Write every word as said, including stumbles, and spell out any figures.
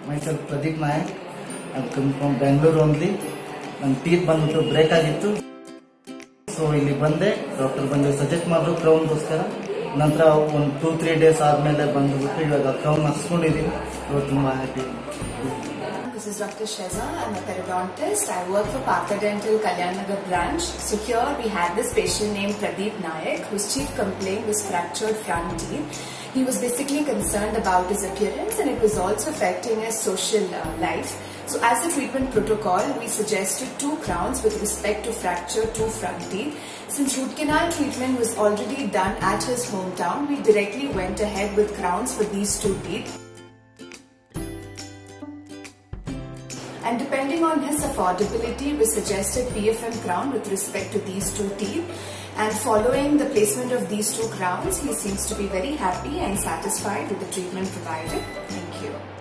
Myself Pradeep Nayak. I'm coming from Bangalore only. ನನ್ನ teeth ಬಂದ್ಬಿಟ್ಟು break ಆಗಿತ್ತು. So ಇಲ್ಲಿ ಬಂದೆ, ಡಾಕ್ಟರ್ ಬಂದು ಸಜೆಸ್ಟ್ ಮಾಡಿದ್ರು ಕ್ರೌನ್ಗೋಸ್ಕರ. ನಂತರ ಒಂದು ಟೂ ತ್ರೀ ಡೇಸ್ ಆದ್ಮೇಲೆ ಬಂದ್ಬಿಟ್ಟು ಇವಾಗ ಕ್ರೌನ್ ಹಾಕ್ಸ್ಕೊಂಡಿದ್ದೀನಿ. ಇವಾಗ ತುಂಬಾ happy. This is Doctor Sheza. I'm a periodontist. I work for Partha Dental Kalyan Nagar branch. So here we had this patient named Pradeep Nayak, whose chief complaint was fractured front teeth. He was basically concerned about his appearance, and it was also affecting his social uh, life. So as a treatment protocol, we suggested two crowns with respect to fractured two front teeth. Since root canal treatment was already done at his hometown, we directly went ahead with crowns for these two teeth. And depending on his affordability, we suggested P F M crown with respect to these two teeth. And following the placement of these two crowns, he seems to be very happy and satisfied with the treatment provided. Thank you.